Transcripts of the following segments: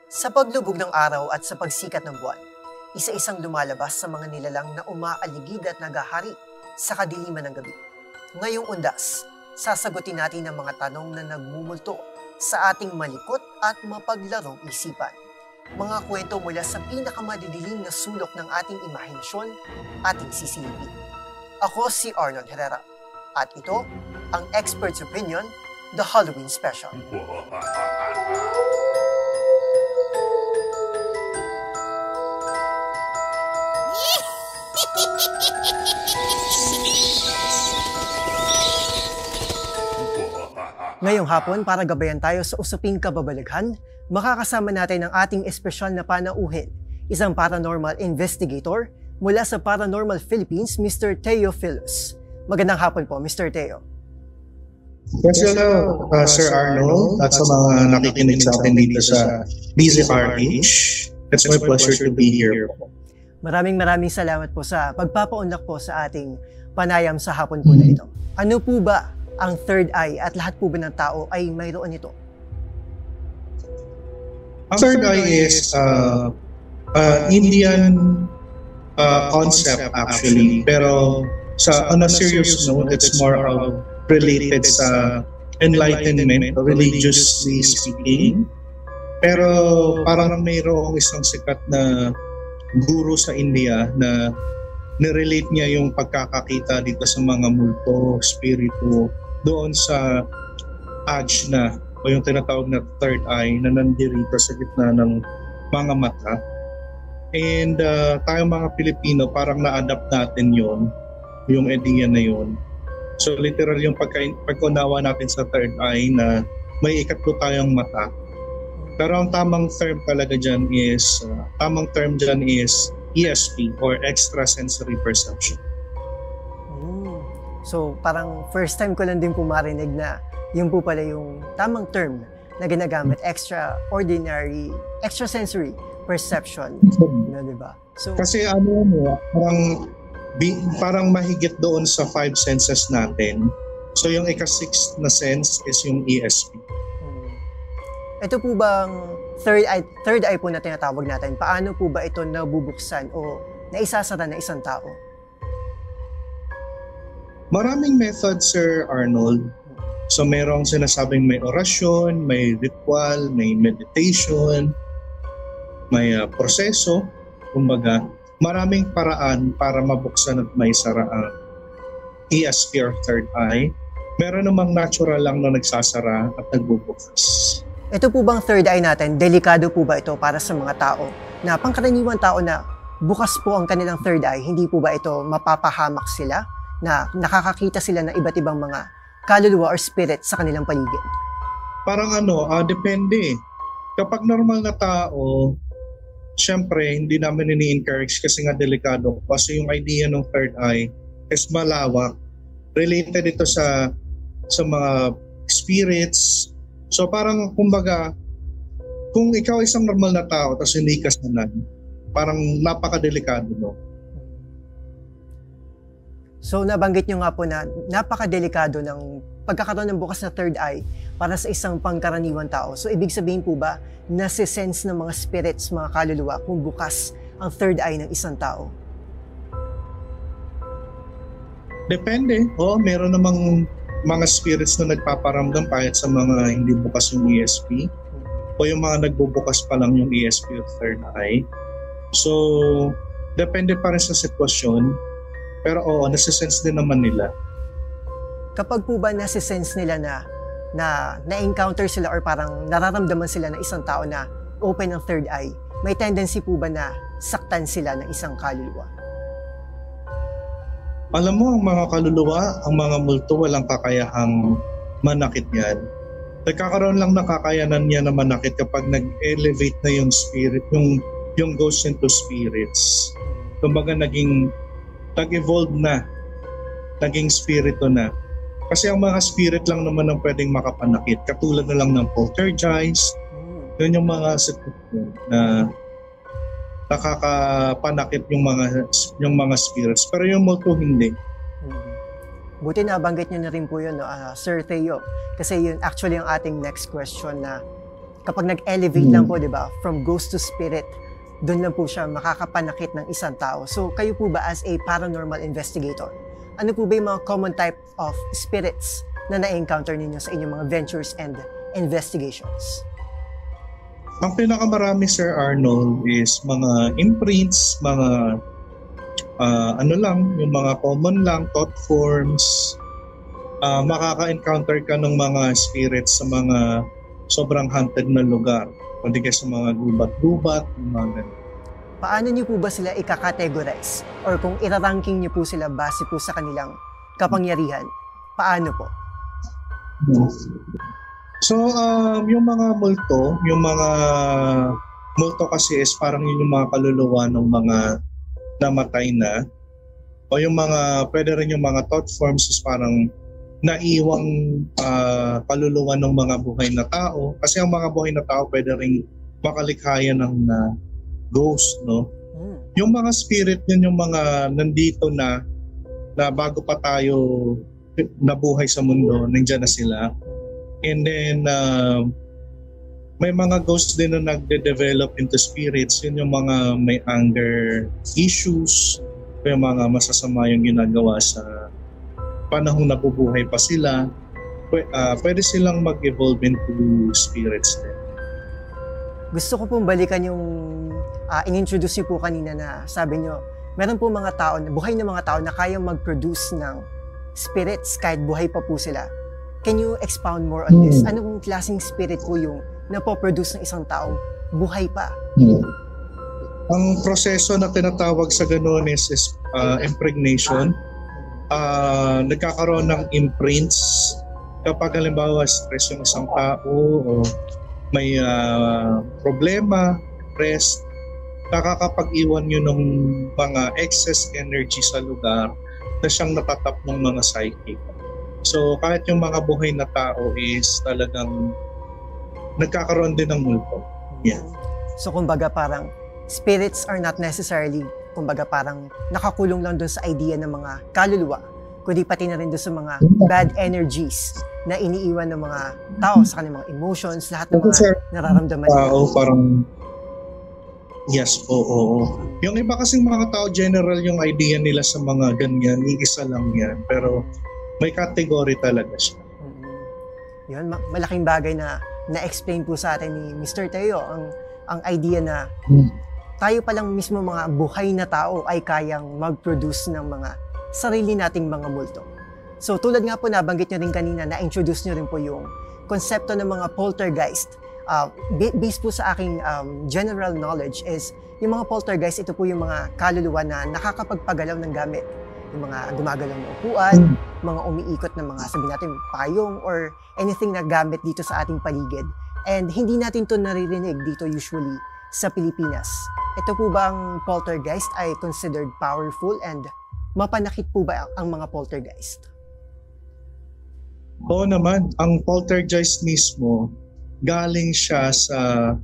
Sa paglubog ng araw at sa pagsikat ng buwan, isa-isang lumalabas sa mga nilalang na umaaligid at nagahari sa kadiliman ng gabi. Ngayong undas, sasagutin natin ang mga tanong na nagmumulto sa ating malikot at mapaglarong isipan. Mga kwento mula sa pinakamadidilim na sulok ng ating imahinasyon, ating sisilipin. Ako si Arnold Herrera, at ito ang Expert's Opinion, The Halloween Special. Ngayong hapon, para gabayan tayo sa usaping kababalaghan, makakasama natin ang ating espesyal na panauhin, isang paranormal investigator mula sa Paranormal Philippines, Mr. Teo Philos. Magandang hapon po, Mr. Teo. Yes, hello, Sir Arnold, at sa mga nakikinig sa akin dito sa DZRH. It's my pleasure to be here. Maraming salamat po sa pagpapaunlak po sa ating panayam sa hapon po na ito. Ano po ba ang third eye at lahat po ba ng tao ay mayroon ito? Ang third eye is Indian concept actually, pero on a serious note, it's more of related sa enlightenment, religiously speaking. Pero parang mayroong isang sikat na guru sa India na nirelate niya yung pagkakakita dito sa mga multo, spirito, doon sa ajna o yung tinatawag na third eye na nandirito sa gitna ng mga mata. And tayong mga Pilipino, parang na-adapt natin yon, yung idea na yon. So literal yung pagkaunawa natin sa third eye na may ikatlo tayong mata. Pero ang tamang term dyan is ESP or extrasensory perception. So parang first time ko lang din po marinig na yun po pala yung tamang term na ginagamit, extrasensory perception, na, diba? So, kasi parang mahigit doon sa 5 senses natin. So yung ika-6 na sense is yung ESP. Ito po bang third eye po na tinatawag natin, paano po ba ito nabubuksan o naisasara na isang tao? Maraming method, Sir Arnold. So merong sinasabing may orasyon, may ritual, may meditation, may proseso. Kumbaga, maraming paraan para mabuksan at may sara ang ESP or third eye. Meron namang natural lang na nagsasara at nagbubukas. Ito po bang third eye natin, delikado po ba ito para sa mga tao na pangkaraniwan tao na bukas po ang kanilang third eye, hindi po ba ito mapapahamak sila na nakakakita sila ng iba't ibang mga kaluluwa or spirit sa kanilang paligid? Parang depende. Kapag normal na tao, syempre hindi namin ini-encourage kasi nga delikado. Kasi yung idea ng third eye is malawak. Related ito sa mga spirits. So parang kumbaga, kung ikaw isang normal na tao tapos hindi ka sanay, parang napakadelikado, no? So nabanggit nyo nga po na napakadelikado ng pagkakaroon ng bukas na third eye para sa isang pangkaraniwan tao. So ibig sabihin po ba nasisense ng mga spirits, mga kaluluwa kung bukas ang third eye ng isang tao? Depende. Meron namang mga spirits na nagpaparamdam kahit sa mga hindi bukas yung ESP o yung mga nagbubukas pa lang yung ESP o third eye. So depende pa rin sa sitwasyon. Pero nasisense din naman nila. Kapag po ba nasisense nila na-encounter sila or parang nararamdaman sila ng isang tao na open ang third eye, may tendency po ba na saktan sila ng isang kaluluwa? Alam mo, ang mga kaluluwa, ang mga multo, walang kakayahang manakit yan. Nagkakaroon lang ng kakayanan niya na manakit kapag nag-elevate na yung spirit, yung ghost into spirits. Kumbaga nag-evolve na, naging spirito na. Kasi ang mga spirit lang naman ang pwedeng makapanakit, katulad na lang ng poltergeist. Yun yung mga sitwasyon na nakakapanakit yung mga spirits. Pero yung multo hindi. Buti na banggit nyo na rin po yun, Sir Teo. Kasi yun actually ang ating next question na kapag nag-elevate lang po, di ba, from ghost to spirit, doon lang po siya makakapanakit ng isang tao. So kayo po ba as a paranormal investigator, ano po ba yung mga common type of spirits na na-encounter ninyo sa inyong mga ventures and investigations? Ang pinakamarami, Sir Arnold, is mga imprints, mga yung mga common lang, thought forms. Makaka-encounter ka ng mga spirits sa mga sobrang haunted na lugar. Pwede kayo sa mga gubat-gubat, mga ganun. Paano niyo po ba sila ika-categorize? Or kung iraranking niyo po sila base po sa kanilang kapangyarihan, paano po? So, yung mga multo kasi is parang yun yung mga kaluluwa ng mga namatay na. O yung mga, pwede rin yung mga thought forms is parang naiwang kaluluwa ng mga buhay na tao. Kasi ang mga buhay na tao pwede rin makalikhayan ng ghost, no? Yung mga spirit yun yung mga nandito na bago pa tayo nabuhay sa mundo, nandiyan na sila. And then may mga ghosts din na nagde-develop into spirits. Yun yung mga may anger issues, yung mga masasama yung ginagawa sa panahong nabubuhay pa sila. Pwede silang mag-evolve into spirits din. Gusto ko pong balikan yung in-introduce niyo po kanina na sabi niyo, meron po mga tao, buhay na mga tao na kayang mag-produce ng spirits kahit buhay pa po sila. Can you expound more on this? Ano pong klaseng spirit po yung napoproduce ng isang taong buhay pa? Ang proseso na tinatawag sa ganun is impregnation. Nagkakaroon ng imprints kapag halimbawa stress yung isang tao o may problema, stress, nakakapag-iwan yun ng mga excess energy sa lugar na siyang natatap ng mga psychic. So kahit yung mga buhay na tao is talagang nagkakaroon din ng multo. Yeah. So kumbaga parang spirits are not necessarily, kumbaga parang nakakulong lang doon sa idea ng mga kaluluwa, kundi pati na rin doon sa mga bad energies na iniiwan ng mga tao sa kanilang mga emotions, lahat ng mga nararamdaman nila. Parang yes, oo. Yung iba kasing mga tao, general yung idea nila sa mga ganyan, iisa lang yan. Pero may category talaga siya. Yun, malaking bagay na na-explain po sa atin ni Mr. Teo ang idea na tayo palang mismo mga buhay na tao ay kayang mag-produce ng mga sarili nating mga multo. So tulad nga po nabanggit nyo rin kanina, na-introduce nyo rin po yung konsepto ng mga poltergeist. Based po sa aking general knowledge is yung mga poltergeist, ito po yung mga kaluluwa na nakakapagpagalaw ng gamit. Yung mga gumagalaw ng upuan, mga umiikot na mga sabi natin payong or anything na gamit dito sa ating paligid. And hindi natin to naririnig dito usually sa Pilipinas. Ito po bang poltergeist ay considered powerful and mapanakit po ba ang mga poltergeist? Oo naman, ang poltergeist mismo galing siya sa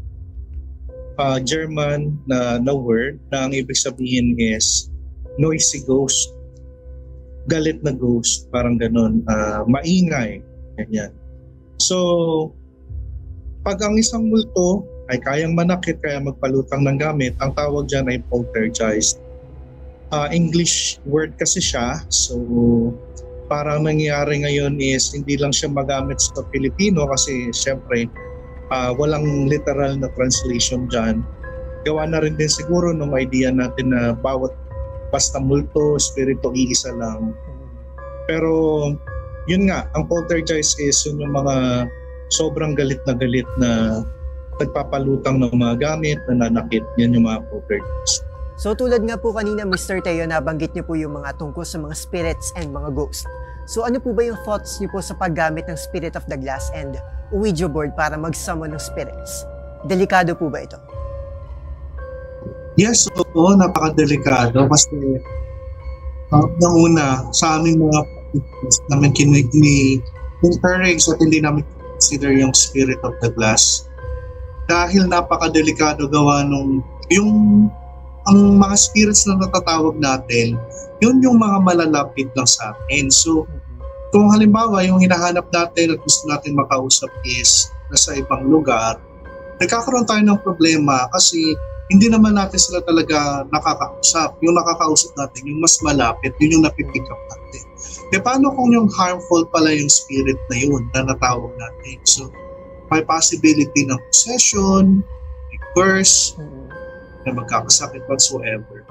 German na word na ang ibig sabihin is noisy ghost. Galit na ghost, parang ganun, maingay, ganyan. So, pag ang isang multo ay kayang manakit, kaya magpalutang ng gamit, ang tawag dyan ay poltergeist. English word kasi siya, so parang nangyayari ngayon is hindi lang siya magamit sa Pilipino kasi syempre walang literal na translation dyan. Gawa na rin din siguro ng idea natin na bawat basta multo, spirito, iisa lang. Pero yun nga, ang poltergeist is yun yung mga sobrang galit na nagpapalutang ng mga gamit, nananakit. Yan yung mga poltergeist. So tulad nga po kanina Mr. Teo, nabanggit niyo po yung mga tungkol sa mga spirits and mga ghosts. So ano po ba yung thoughts niyo po sa paggamit ng Spirit of the Glass and Ouija board para mag-summon ng spirits? Delikado po ba ito? Yes, oo, napakadelikado kasi ng una, sa aming mga namin encourage at hindi namin consider yung Spirit of the Glass dahil napakadelikado gawa nung ang mga spirits na natatawag natin, yun yung mga malalapit lang sa atin. So, kung halimbawa yung hinahanap natin at gusto natin makausap is nasa ibang lugar, nagkakaroon tayo ng problema kasi hindi naman natin sila talaga nakakausap. Yung nakakausap natin, yung mas malapit, yun yung napipick up natin. Paano kung yung harmful pala yung spirit na yun na natawag natin? So, may possibility ng possession, may curse, na magkakasakit whatsoever.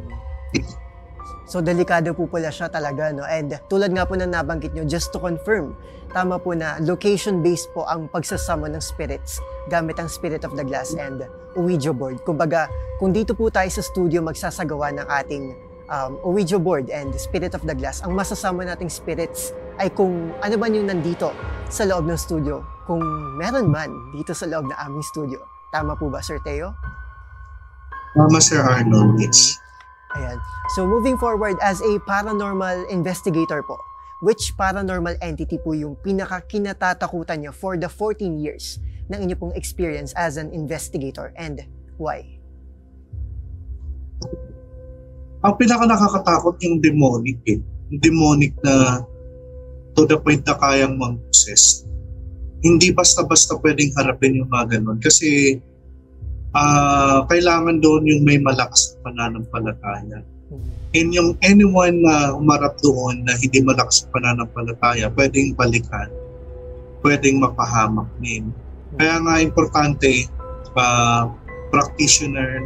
So delikado po pala siya talaga, no? And tulad nga po na nabanggit nyo, just to confirm, tama po na location-based po ang pagsasama ng spirits gamit ang Spirit of the Glass and Ouija board. Kumbaga, kung dito po tayo sa studio magsasagawa ng ating Ouija board and Spirit of the Glass, ang masasama nating spirits ay kung ano man yung nandito sa loob ng studio, kung meron man dito sa loob ng aming studio. Tama po ba, Sir Teo? Tama, Sir Arnold, yes. Ayan. So moving forward, as a paranormal investigator po, which paranormal entity po yung pinaka-kinatatakutan nyo for the 14 years ng inyo pong experience as an investigator, and why? Ang pinaka-nakakatakot yung demonic eh. Yung demonic na to the point na kayang mag-possess. Hindi basta-basta pwedeng harapin yung mga ganun. Kasi kailangan doon yung may malakas na pananampalataya. And yung anyone na umarap doon na hindi malakas na pananampalataya, pwedeng balikan, pwedeng mapahamak din. Kaya nga importante, practitioner,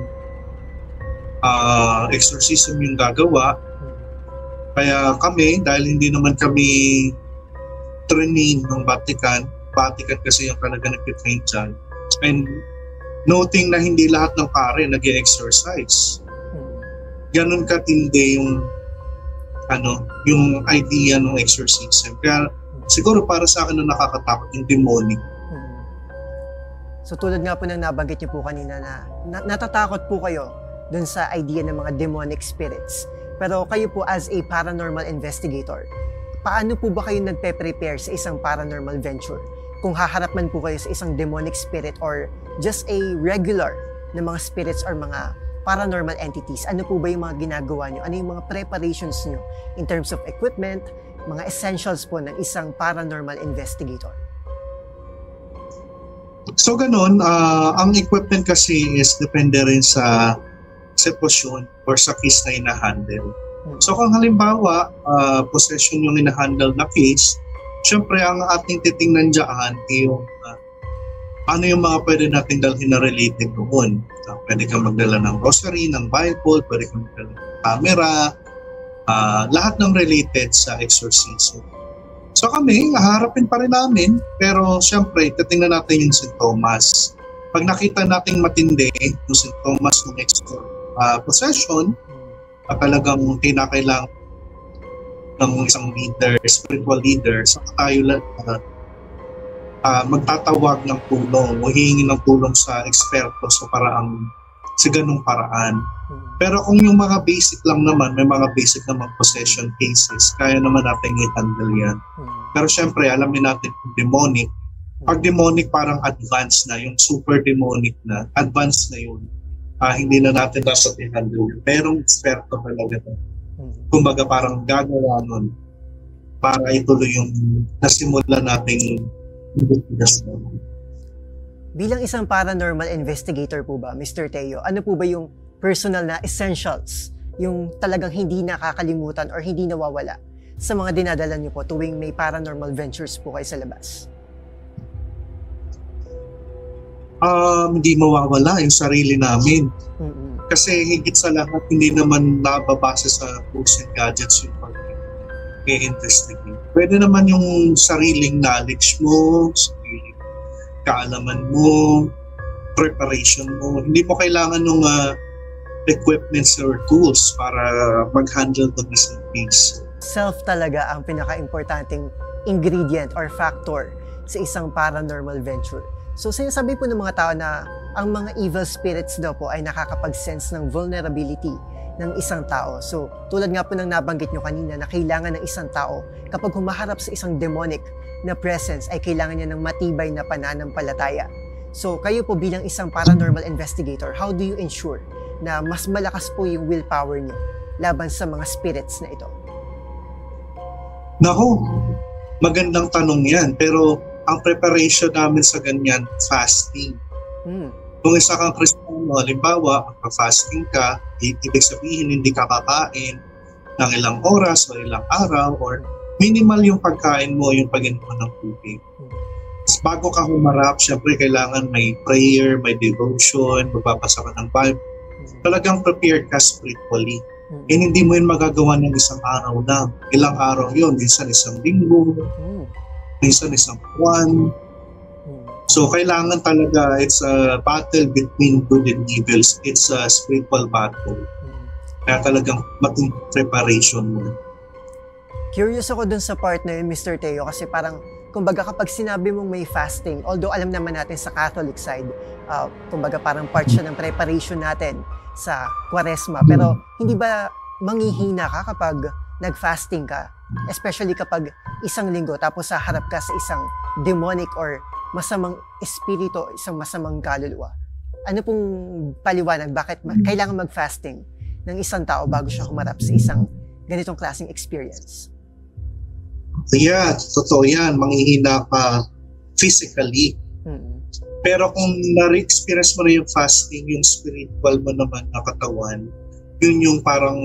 exorcism yung gagawa. Kaya kami, dahil hindi naman kami trainee ng Vatican kasi yung talaga nag-train dyan, and noting na hindi lahat ng pare nag-exercise. Ganun katindi yung idea ng exorcism. Kaya siguro para sa akin na nakakatakot yung demonic. So tulad nga po ng nabanggit niyo po kanina na natatakot po kayo dun sa idea ng mga demonic spirits. Pero kayo po as a paranormal investigator, paano po ba kayo nagpe-prepare sa isang paranormal venture? Kung haharap man po kayo sa isang demonic spirit or just a regular na mga spirits or mga paranormal entities, ano po ba yung mga ginagawa nyo? Ano yung mga preparations nyo in terms of equipment, mga essentials po ng isang paranormal investigator? So ganun, ang equipment kasi is depende rin sa sitwasyon or sa case na ina-handle. So kung halimbawa, possession yung ina-handle na case, syempre ang ating titingnan dyan yung ano yung mga pwede natin dalhin na related doon. Pwede kang magdala ng rosary, ng Bible, pwede kang magdala ng camera, lahat ng related sa exorcism. So kami, haharapin pa rin namin, pero syempre, titingnan natin yung sintomas. Pag nakita nating matindi yung sintomas ng possession, talagang kinakailangan ng isang leader, spiritual leader, so tayo magtatawag ng tulong o hihingi ng tulong sa eksperto sa ganung paraan. Pero kung yung mga basic lang naman, may mga basic na possession cases, kaya naman natin i-handle yan. Pero syempre, alamin natin kung demonic. Pag demonic, parang advanced na, yung super demonic na, advanced na yun. Hindi na natin dapat i-handle. Merong eksperto talaga na. Kumbaga parang gagawa nun para ituloy yung nasimula nating investigation. Bilang isang paranormal investigator po ba, Mr. Teo, ano po ba yung personal na essentials, yung talagang hindi nakakalimutan or hindi nawawala sa mga dinadala niyo po tuwing may paranormal ventures po kayo sa labas? Hindi mawawala yung sarili namin. Kasi higit sa lahat, hindi naman nababase sa tools and gadgets yung pag-i-investigate. Pwede naman yung sariling knowledge mo, sariling kaalaman mo, preparation mo. Hindi mo kailangan ng equipments or tools para mag-handle ng isang case. Self talaga ang pinaka-importanting ingredient or factor sa isang paranormal venture. So sinasabi po ng mga tao na ang mga evil spirits daw po ay nakakapag-sense ng vulnerability ng isang tao. So tulad nga po ng nabanggit nyo kanina na kailangan ng isang tao kapag humaharap sa isang demonic na presence ay kailangan niya ng matibay na pananampalataya. So kayo po bilang isang paranormal investigator, how do you ensure na mas malakas po yung willpower nyo laban sa mga spirits na ito? Naku, magandang tanong yan. Pero ang preparation namin sa ganyan, fasting. Mm. Kung isa kang Kristiyano, halimbawa, magpa-fasting ka, ibig sabihin hindi ka kakain ng ilang oras o ilang araw or minimal yung pagkain mo, yung pag-inom ng tubig. Bago ka humarap, syempre kailangan may prayer, may devotion, magbabasa ka ng Bible. Talagang prepared ka spiritually. And hindi mo yun magagawa ng isang araw lang. Ilang araw yun, minsan isang linggo, minsan isang buwan. So kailangan talaga, it's a battle between good and evils. It's a spiritual battle. Kaya talagang maging preparation mo. Curious ako dun sa part na yun, Mr. Teo, kasi parang, kumbaga kapag sinabi mong may fasting, although alam naman natin sa Catholic side, kumbaga parang part siya ng preparation natin sa Kwaresma. Pero hindi ba manghihina ka kapag nag-fasting ka? Especially kapag isang linggo tapos haharap ka sa isang demonic or masamang espiritu, isang masamang kaluluwa. Ano pong paliwanag? Bakit kailangan mag-fasting ng isang tao bago siya humarap sa isang ganitong klaseng experience? Yeah, totoo yan. Manghihina ka physically. Pero kung na-experience mo na yung fasting, yung spiritual mo naman na katawan, yun yung parang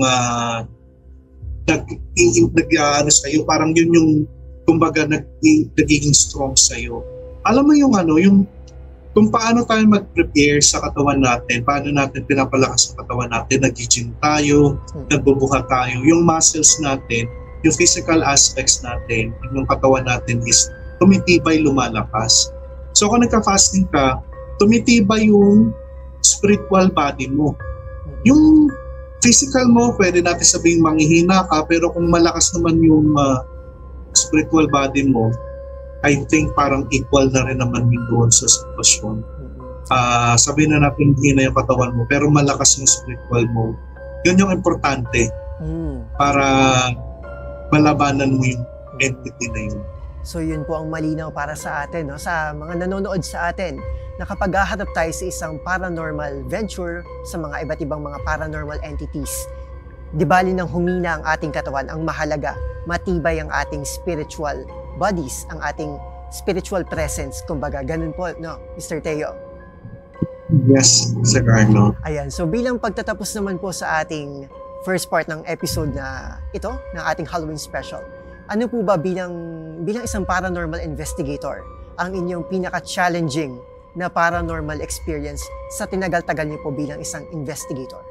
sa'yo, parang yun yung kumbaga nagiging strong sa'yo. Alam mo yung yung kung paano tayo mag-prepare sa katawan natin, paano natin pinapalakas ang katawan natin, nag-gym tayo, nagbubuhat tayo, yung muscles natin, yung physical aspects natin, yung katawan natin is tumitibay, lumalakas. So kung nagka-fasting ka, tumitibay yung spiritual body mo. Yung physical mo, pwede natin sabihin manghihina ka, pero kung malakas naman yung spiritual body mo, I think parang equal na rin naman yung doon sa sitwasyon. Sabihin na natin hina yung katawan mo, pero malakas yung spiritual mo. Yun yung importante para malabanan mo yung entity na yun. So yun po ang malinaw para sa atin, no? Sa mga nanonood sa atin, na kapag haharap tayo sa isang paranormal venture, sa mga iba't ibang mga paranormal entities, di bali nang humina ang ating katawan, ang mahalaga, matibay ang ating spiritual bodies, ang ating spiritual presence. Kumbaga, ganun po, no, Mr. Teo? Yes, Sir Arno. Ayan, so bilang pagtatapos naman po sa ating first part ng episode na ito, ng ating Halloween special, ano po ba bilang isang paranormal investigator, ang inyong pinaka-challenging na paranormal experience sa tinagal-tagal niyo po bilang isang investigator?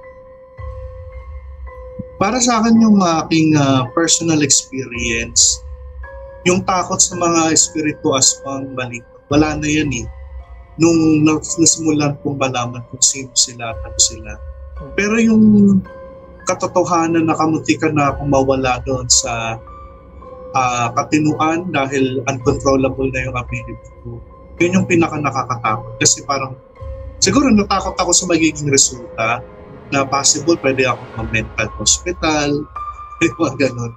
Para sa akin yung aking personal experience, yung takot sa mga espiritu aswang balik, wala na yan eh. Nung nasimulan kong malaman kung sino sila at ano sila. Pero yung katotohanan na kamuntikan na akong mawala doon sa katinuan dahil uncontrollable na yung ability ko, yun yung pinaka nakakatakot. Kasi parang, siguro natakot ako sa magiging resulta na possible pwede ako ma-mental hospital, mga ganun.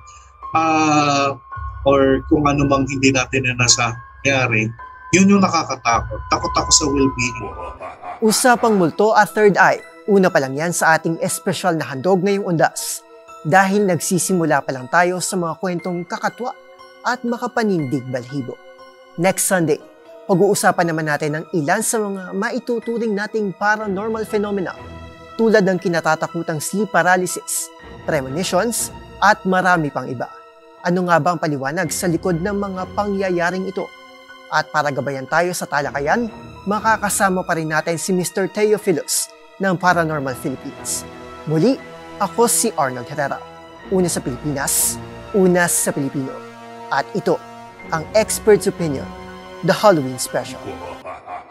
Or kung ano mang hindi natin na nasa nangyari, yun yung nakakatakot. Takot ako sa well-being. Usapang multo at third eye. Una pa lang yan sa ating espesyal na handog ngayong undas. Dahil nagsisimula pa lang tayo sa mga kwentong kakatwa at makapanindig balhibo. Next Sunday, pag-uusapan naman natin ang ilan sa mga maituturing nating paranormal phenomena tulad ng kinatatakutang sleep paralysis, premonitions, at marami pang iba. Ano nga ba ang paliwanag sa likod ng mga pangyayaring ito? At para gabayan tayo sa talakayan, makakasama pa rin natin si Mr. Theophilus ng Paranormal Philippines. Muli, ako si Arnold Herrera. Una sa Pilipinas, una sa Pilipino. At ito, ang Expert's Opinion, The Halloween Special.